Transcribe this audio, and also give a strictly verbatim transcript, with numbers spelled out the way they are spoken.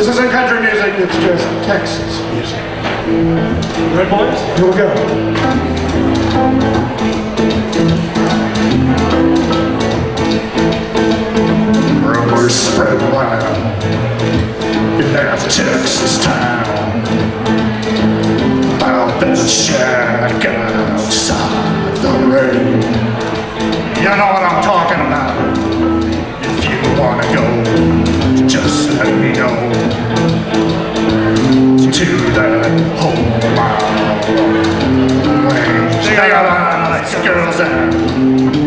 This isn't country music, it's just Texas music. Right, boys? Here we go. Rumors spread around in that Texas town about that shack outside the rain. You know what I'm talking about. If you wanna go, just let me know. To that whole mile away. They got nice girls there.